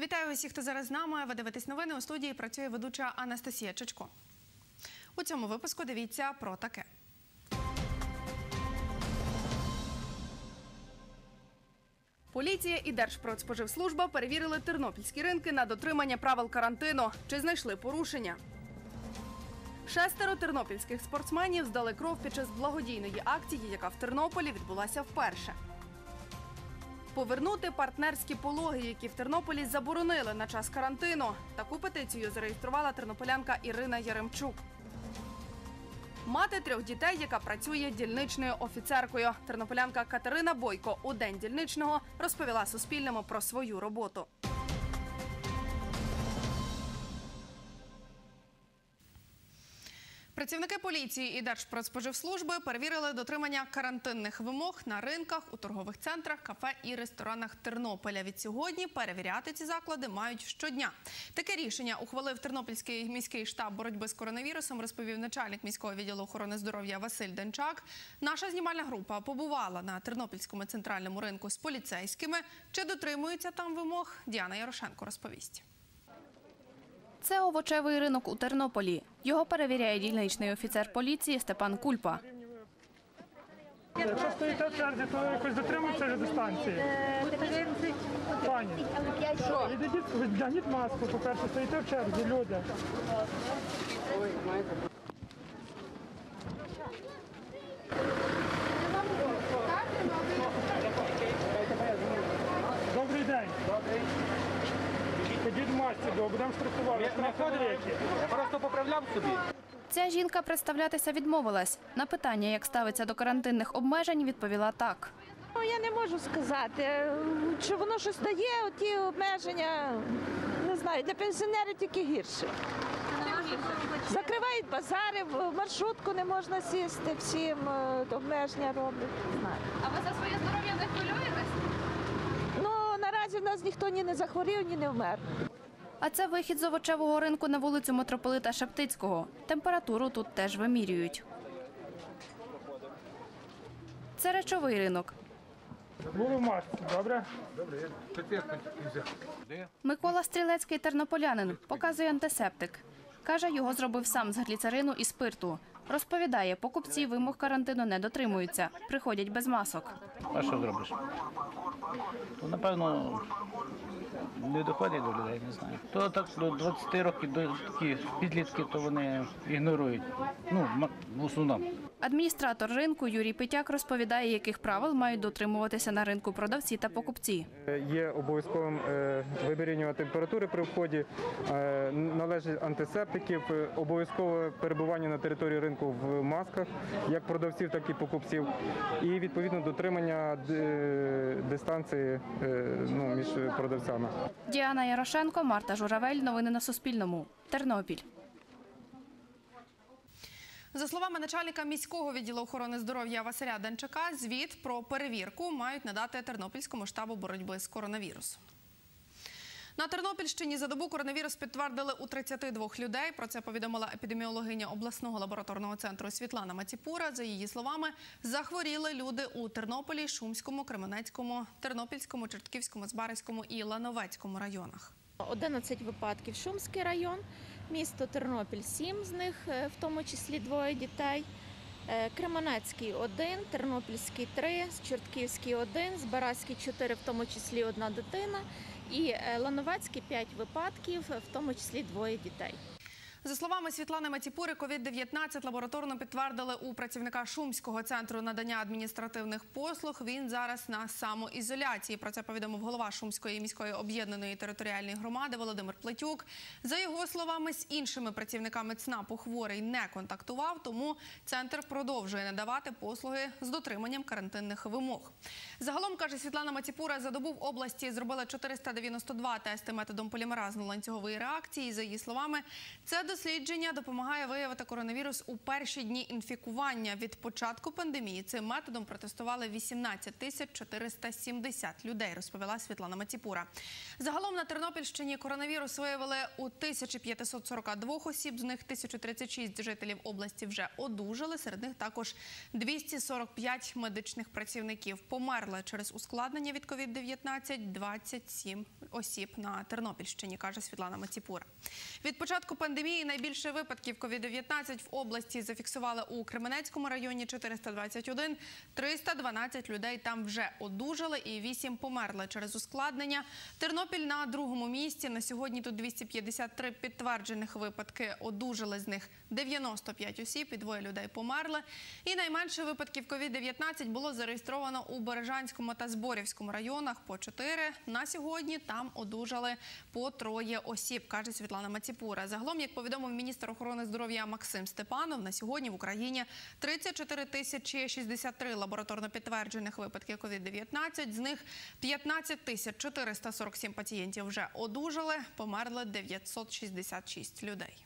Вітаю усіх, хто зараз з нами. Ви дивитесь новини. У студії працює ведуча Анастасія Чечко. У цьому випуску дивіться про таке. Поліція і Держпродспоживслужба перевірили тернопільські ринки на дотримання правил карантину. Чи знайшли порушення? 6 тернопільських спортсменів здали кров під час благодійної акції, яка в Тернополі відбулася вперше. Повернути партнерські пологи, які в Тернополі заборонили на час карантину. Таку петицію зареєструвала тернополянка Ірина Яремчук. Мати 3 дітей, яка працює дільничною офіцеркою. Тернополянка Катерина Бойко у День дільничного розповіла Суспільному про свою роботу. Працівники поліції і Держпродспоживслужби перевірили дотримання карантинних вимог на ринках, у торгових центрах, кафе і ресторанах Тернополя. Відсьогодні перевіряти ці заклади мають щодня. Таке рішення ухвалив Тернопільський міський штаб боротьби з коронавірусом, розповів начальник міського відділу охорони здоров'я Василь Денчак. Наша знімальна група побувала на Тернопільському центральному ринку з поліцейськими. Чи дотримуються там вимог, Діана Ярошенко розповість. Це овочевий ринок у Тернополі. Його перевіряє дільничний офіцер поліції Степан Кульпа. Якщо стоїте в черзі, то якось дотримується вже дистанції. Пані, вдягніть маску, по-перше, стоїте в черзі, люди. Добрий день. Ходіть в масці, бо будемо штрафувати. Я просто поправляв собі. Ця жінка представлятися відмовилась. На питання, як ставиться до карантинних обмежень, відповіла так. Я не можу сказати, чи воно щось дає, ті обмеження, не знаю, для пенсіонерів тільки гірше. Закривають базари, в маршрутку не можна сісти, всім обмеження роблять. А ви за своє здоров'я не хвилюєтесь? Ну, наразі в нас ніхто ні не захворів, ні не вмер. А це вихід з овочевого ринку на вулицю митрополита Шептицького. Температуру тут теж вимірюють. Це речовий ринок. Були в масці, добре? Микола Стрілецький тернополянин показує антисептик. Каже, його зробив сам з гліцерину і спирту. Розповідає, покупці вимог карантину не дотримуються, приходять без масок. А що зробиш? То, напевно, не доходять до людей, не знаю. То так до 20 років, до такі підлітки, то вони ігнорують. Ну, в основному. Адміністратор ринку Юрій Питяк розповідає, яких правил мають дотримуватися на ринку продавці та покупці. Є обов'язковим вимірювання температури при вході, належить антисептиків, обов'язкове перебування на території ринку в масках, як продавців, так і покупців, і відповідно дотримання дистанції між продавцями. Діана Ярошенко, Марта Журавель. Новини на Суспільному. Тернопіль. За словами начальника міського відділу охорони здоров'я Василя Денчака, звіт про перевірку мають надати Тернопільському штабу боротьби з коронавірусом. На Тернопільщині за добу коронавірус підтвердили у 32 людей. Про це повідомила епідеміологиня обласного лабораторного центру Світлана Маціпура. За її словами, захворіли люди у Тернополі, Шумському, Кременецькому, Тернопільському, Чортківському, Збаразькому і Лановецькому районах. 11 випадків Шумський район, місто Тернопіль 7 з них, в тому числі 2 дітей, Кременецький 1, Тернопільський 3, Чортківський 1, Збаразький 4, в тому числі 1 дитина, і Лановецький 5 випадків, в тому числі 2 дітей. За словами Світлани Маціпури, COVID-19 лабораторно підтвердили у працівника Шумського центру надання адміністративних послуг. Він зараз на самоізоляції. Про це повідомив голова Шумської міської об'єднаної територіальної громади Володимир Плетюк. За його словами, з іншими працівниками ЦНАПу хворий не контактував, тому центр продовжує надавати послуги з дотриманням карантинних вимог. Загалом, каже Світлана Маціпура, за добу в області зробили 492 тести методом полімеразно-ланцюгової реакції. За її словами, це дослідження допомагає виявити коронавірус у перші дні інфікування. Від початку пандемії цим методом протестували 18 470 людей, розповіла Світлана Маціпура. Загалом на Тернопільщині коронавірус виявили у 1542 осіб, з них 1036 жителів області вже одужали, серед них також 245 медичних працівників. Померли через ускладнення від COVID-19 27 осіб на Тернопільщині, каже Світлана Маціпура. Від початку пандемії найбільше випадків COVID-19 в області зафіксували у Кременецькому районі – 421, 312 людей там вже одужали і 8 померли через ускладнення. Тернопіль на другому місці. На сьогодні тут 253 підтверджених випадки, одужали з них 95 осіб і 2 людей померли. І найменше випадків COVID-19 було зареєстровано у Бережанському та Зборівському районах – по 4. На сьогодні там одужали по 3 осіб, каже Світлана Маціпура. Загалом, як повідомив міністр охорони здоров'я Максим Степанов, на сьогодні в Україні 34 063 лабораторно підтверджених випадки COVID-19, з них 15 447 пацієнтів вже одужали, померли 966 людей.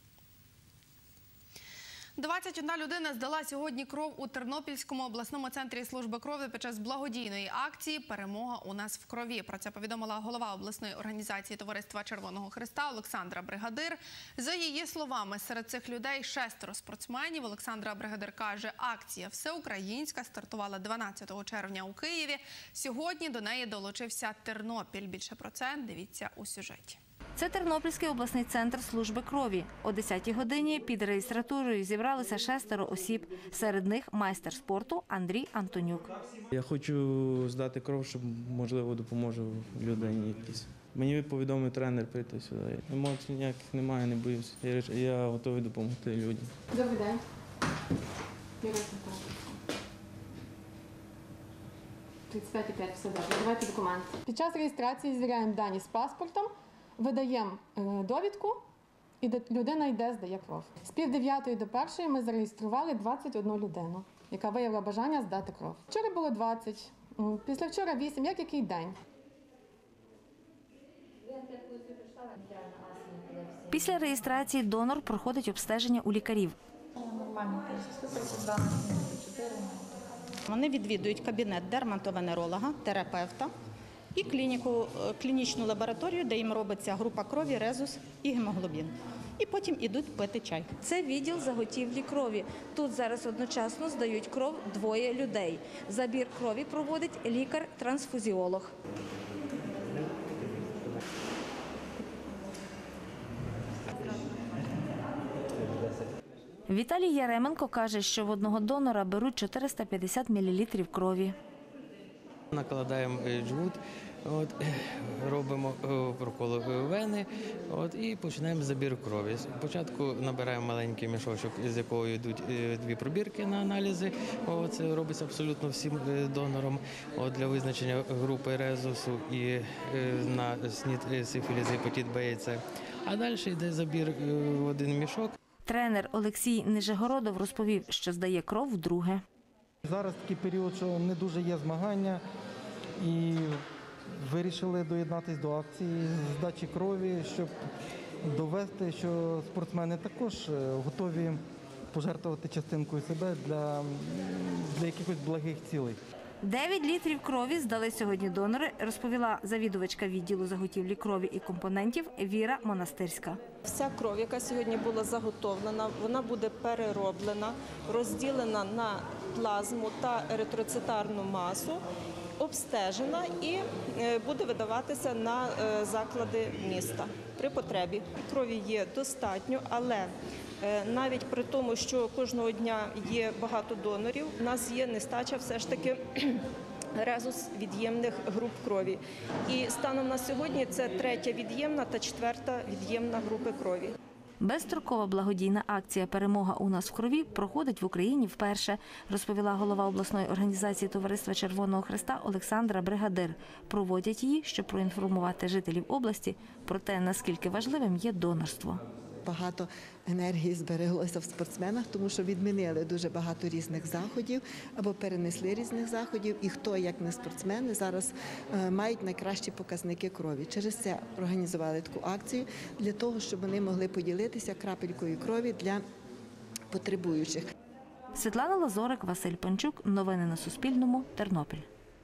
21 людина здала сьогодні кров у Тернопільському обласному центрі служби крові під час благодійної акції «Перемога у нас в крові». Про це повідомила голова обласної організації Товариства Червоного Хреста Олександра Бригадир. За її словами, серед цих людей 6 спортсменів. Олександра Бригадир каже, акція всеукраїнська, стартувала 12 червня у Києві. Сьогодні до неї долучився Тернопіль. Більше про це дивіться у сюжеті. Це Тернопільський обласний центр служби крові. О 10-й годині під реєстратурою зібралися 6 осіб. Серед них майстер спорту Андрій Антонюк. Я хочу здати кров, щоб, можливо, допоможу людині якійсь. Мені повідомив тренер прийти сюди. Емоцій ніяких немає, не боюся. Я готовий допомогти людям. Добрий день. 35,5, все добре. Давайте документи. Під час реєстрації звіряємо дані з паспортом, видаємо довідку і людина йде, здає кров. З 8:30 до 1:00 ми зареєстрували 21 людину, яка виявила бажання здати кров. Вчора було 20, післявчора 8, як який день. Після реєстрації донор проходить обстеження у лікарів. Вони відвідують кабінет дерматовенеролога, терапевта і клінічну лабораторію, де їм робиться група крові, резус і гемоглобін. І потім ідуть пити чай. Це відділ заготівлі крові. Тут зараз одночасно здають кров 2 людей. Забір крові проводить лікар-трансфузіолог. Віталій Яременко каже, що в одного донора беруть 450 мл крові. Накладаємо джгут, робимо прокол вени і починаємо забір крові. Спочатку набираємо маленький мішочок, з якого йдуть 2 пробірки на аналізи. Це робиться абсолютно всім донорам для визначення групи резусу і на СНІД, сифіліс, гепатит Б і С. А далі йде забір в один мішок. Тренер Олексій Нижегородов розповів, що здає кров вдруге. Зараз такий період, що не дуже є змагання, і вирішили доєднатися до акції здачі крові, щоб довести, що спортсмени також готові пожертвувати частинкою себе для якихось благих цілей. 9 літрів крові здали сьогодні донори, розповіла завідувачка відділу заготівлі крові і компонентів Віра Монастирська. Вся кров, яка сьогодні була заготовлена, вона буде перероблена, розділена на плазму та еритроцитарну масу, обстежена і буде видаватися на заклади міста при потребі. Крові є достатньо, але навіть при тому, що кожного дня є багато донорів, у нас є нестача все ж таки резус від'ємних груп крові. І станом на сьогодні це 3-я від'ємна та 4-та від'ємна групи крові. Безстрокова благодійна акція «Перемога у нас в крові» проходить в Україні вперше, розповіла голова обласної організації Товариства Червоного Хреста Олександра Бригадир. Проводять її, щоб проінформувати жителів області про те, наскільки важливим є донорство. багато енергії збереглося в спортсменах, тому що відмінили дуже багато різних заходів або перенесли різних заходів. І хто, як не спортсмени, зараз мають найкращі показники крові. Через це організували таку акцію для того, щоб вони могли поділитися крапелькою крові для потребуючих. Світлана Лазорик, Василь Панчук. Новини на Суспільному. Тернопіль.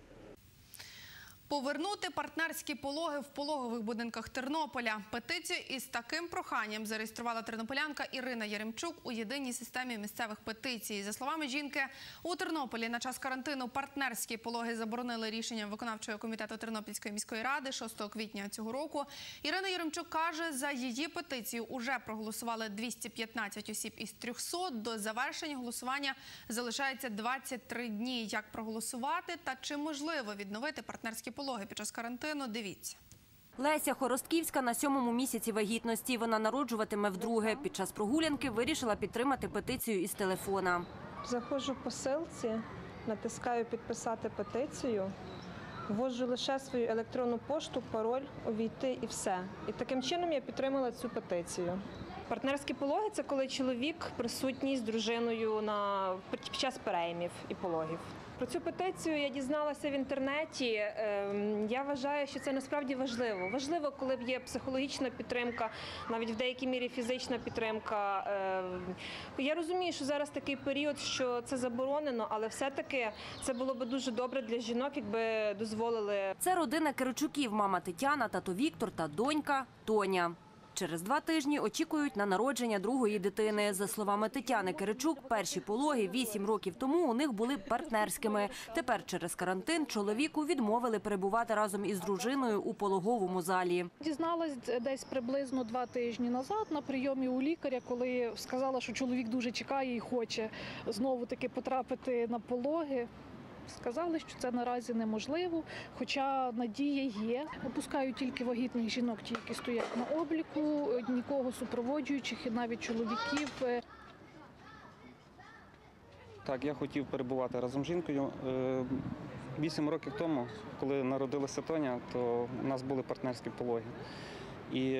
Повернути партнерські пологи в пологових будинках Тернополя. Петицію із таким проханням зареєструвала тернополянка Ірина Яремчук у єдиній системі місцевих петицій. За словами жінки, у Тернополі на час карантину партнерські пологи заборонили рішенням виконавчого комітету Тернопільської міської ради 6 квітня цього року. Ірина Яремчук каже, за її петицію уже проголосували 215 осіб із 300. До завершення голосування залишається 23 дні. Як проголосувати та чи можливо відновити партнерські пологи під час карантину, дивіться. Леся Хоростківська на 7-му місяці вагітності. Вона народжуватиме вдруге. Під час прогулянки вирішила підтримати петицію із телефона. Заходжу по ссылці, натискаю «Підписати петицію», вводжу лише свою електронну пошту, пароль, увійти і все. І таким чином я підтримала цю петицію. Партнерські пологи – це коли чоловік присутній з дружиною під час переймів і пологів. Про цю петицію я дізналася в інтернеті. Я вважаю, що це насправді важливо. Важливо, коли є психологічна підтримка, навіть в деякій мірі фізична підтримка. Я розумію, що зараз такий період, що це заборонено, але все-таки це було б дуже добре для жінок, якби дозволили. Це родина Киричуків, мама Тетяна, тато Віктор та донька Тоня. Через 2 тижні очікують на народження другої дитини. За словами Тетяни Киричук, перші пологи 8 років тому у них були партнерськими. Тепер через карантин чоловіку відмовили перебувати разом із дружиною у пологовому залі. Дізналась десь приблизно 2 тижні назад на прийомі у лікаря, коли сказала, що чоловік дуже чекає і хоче знову-таки потрапити на пологи. Сказали, що це наразі неможливо, хоча надія є. Опускають тільки вагітних жінок, ті, які стоять на обліку, нікого супроводжуючих і навіть чоловіків. Так, я хотів перебувати разом з жінкою. 8 років тому, коли народилася Тоня, то у нас були партнерські пологи. І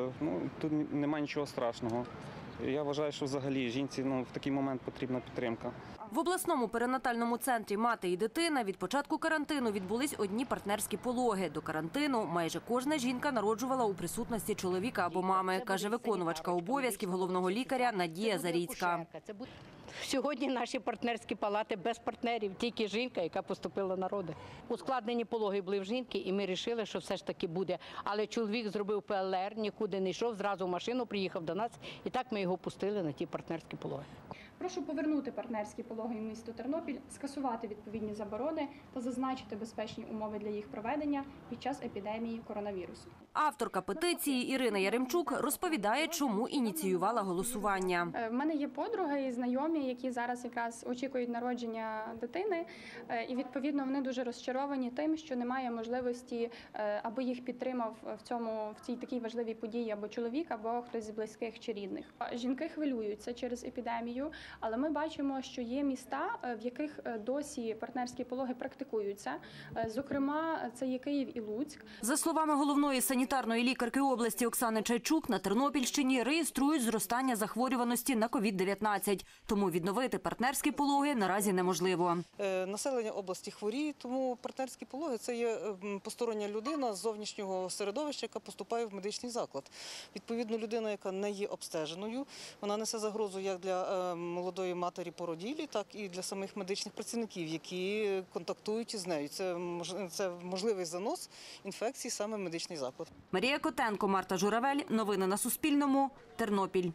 тут немає нічого страшного. Я вважаю, що взагалі жінці в такий момент потрібна підтримка. В обласному перинатальному центрі «Мати і дитина» від початку карантину відбулись одні партнерські пологи. До карантину майже кожна жінка народжувала у присутності чоловіка або мами, каже виконувачка обов'язків головного лікаря Надія Заріцька. Сьогодні наші партнерські палати без партнерів, тільки жінка, яка поступила на роди. Ускладнені пологи були в жінки, і ми вирішили, що все ж таки буде. Але чоловік зробив ПЛР, нікуди не йшов, зразу в машину приїхав до нас, і так ми його пустили на ті партнерські пологи. Прошу повернути партнерські пологи в місто Тернопіль, скасувати відповідні заборони та зазначити безпечні умови для їх проведення під час епідемії коронавірусу. Авторка петиції Ірина Яремчук розповідає, чому ініціювала голосування. В мене є подруги і знайомі, які зараз якраз очікують народження дитини, і відповідно вони дуже розчаровані тим, що немає можливості, аби їх підтримав в цій такій важливій події або чоловік, або хтось з близьких чи рідних. Жінки хвилюються через епідемію, але ми бачимо, що є міста, в яких досі партнерські пологи практикуються. Зокрема, це є Київ і Луцьк. За словами головної санітарної лікарки області Оксани Чайчук, на Тернопільщині реєструють зростання захворюваності на COVID-19. Тому відновити партнерські пологи наразі неможливо. Населення області хворіє, тому партнерські пологи – це є постороння людина з зовнішнього середовища, яка поступає в медичний заклад. Відповідно, людина, яка не є обстеженою, вона несе загрозу як для молодої матері породілі, так і для самих медичних працівників, які контактують із нею. Це можливий занос інфекції саме в медичний заклад. Марія Котенко, Марта Журавель. Новини на Суспільному. Тернопіль.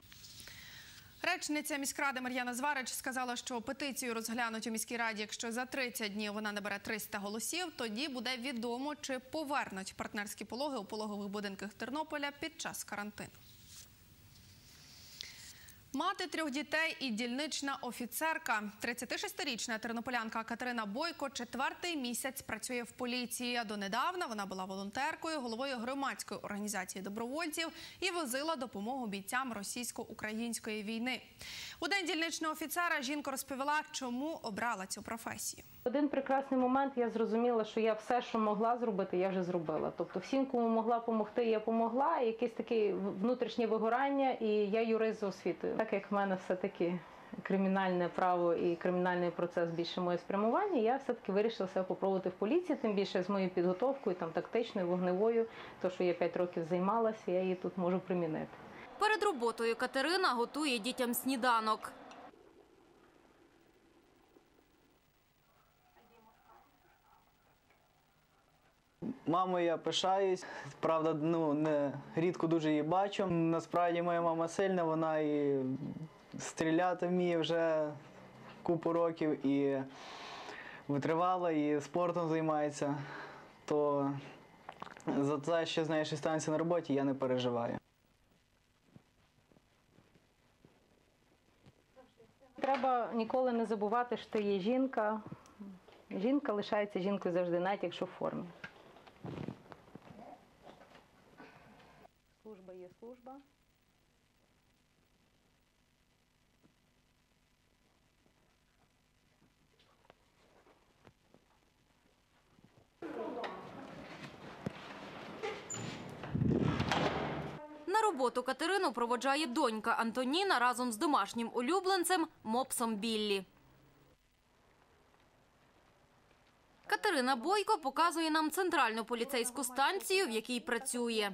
Речниця міськради Мар'яна Зварич сказала, що петицію розглянуть у міській раді, якщо за 30 днів вона набере 300 голосів, тоді буде відомо, чи повернуть партнерські пологи у пологових будинках Тернополя під час карантину. Мати 3 дітей і дільнична офіцерка. 36-річна тернополянка Катерина Бойко 4-й місяць працює в поліції. А донедавна вона була волонтеркою, головою громадської організації добровольців і возила допомогу бійцям російсько-української війни. У день дільничного офіцера жінка розповіла, чому обрала цю професію. Один прекрасний момент я зрозуміла, що я все, що могла зробити, я вже зробила. Тобто всім, кому могла допомогти, я допомогла. Якесь таке внутрішнє вигорання, і я юрист за освітою. Так як в мене все-таки кримінальне право і кримінальний процес більше моє спрямування, я все-таки вирішила себе попробувати в поліції, тим більше з моєю підготовкою, там тактичною, вогневою, то, що я 5 років займалася, я її тут можу примінити. Перед роботою Катерина готує дітям сніданок. Мамою я пишаюсь, правда, рідко дуже її бачу. Насправді моя мама сильна, вона і стріляти вміє вже купу років, і витривала, і спортом займається. То за те, що з нею щось станеться на роботі, я не переживаю. Треба ніколи не забувати, що ти є жінка. Жінка лишається жінкою завжди, навіть якщо в формі. Служба є служба. На роботу Катерину проводжає донька Антоніна разом з домашнім улюбленцем мопсом Біллі. Катерина Бойко показує нам центральну поліцейську станцію, в якій працює.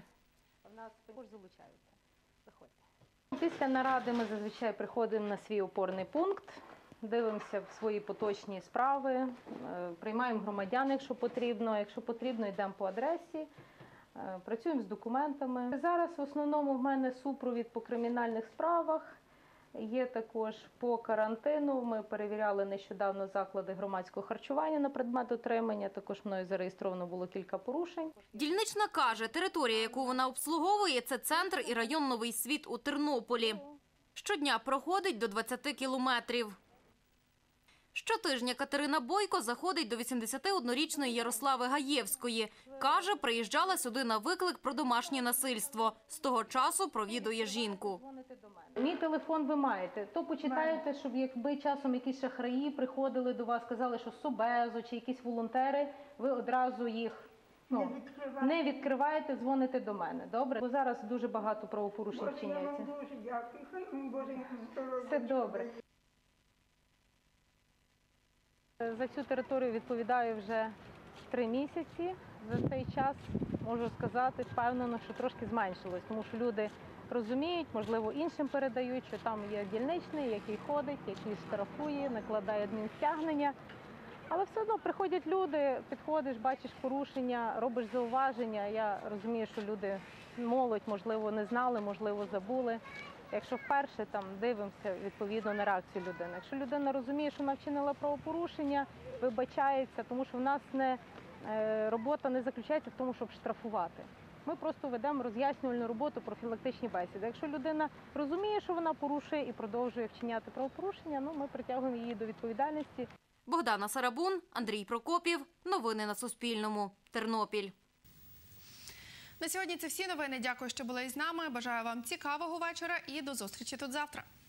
Після наради ми зазвичай приходимо на свій опорний пункт, дивимося в свої поточні справи, приймаємо громадян, якщо потрібно, йдемо по адресі, працюємо з документами. Зараз в основному в мене супровід по кримінальних справах. Є також по карантину. Ми перевіряли нещодавно заклади громадського харчування на предмет дотримання. Також мною зареєстровано було кілька порушень. Дільнична каже, територія, яку вона обслуговує, це центр і район Новий Світ у Тернополі. Щодня проходить до 20 кілометрів. Щотижня Катерина Бойко заходить до 81-річної Ярослави Гаєвської. Каже, приїжджала сюди на виклик про домашнє насильство. З того часу провідує жінку. Мій телефон ви маєте. То почитаєте, щоб якби часом якісь шахраї приходили до вас, казали, що СОБЕЗО чи якісь волонтери, ви одразу їх не відкриваєте, дзвоните до мене. Добре? Бо зараз дуже багато правопорушень вчиняється. Все добре. За цю територію відповідаю вже 3 місяці. За цей час можу сказати впевнено, що трошки зменшилось, тому що люди розуміють, можливо, іншим передають, що там є дільничний, який ходить, який штрафує, накладає адмінстягнення. Але все одно приходять люди, підходиш, бачиш порушення, робиш зауваження. Я розумію, що люди, молодь, можливо, не знали, можливо, забули. Якщо вперше, там дивимося відповідно на реакцію людини. Якщо людина розуміє, що вона вчинила правопорушення, вибачається, тому що в нас робота не заключається в тому, щоб штрафувати. Ми просто ведемо роз'яснювальну роботу, профілактичні бесіди. Якщо людина розуміє, що вона порушує і продовжує вчиняти правопорушення, ми притягуємо її до відповідальності. Богдана Сарабун, Андрій Прокопів. Новини на Суспільному. Тернопіль. На сьогодні це всі новини. Дякую, що були із нами. Бажаю вам цікавого вечора і до зустрічі тут завтра.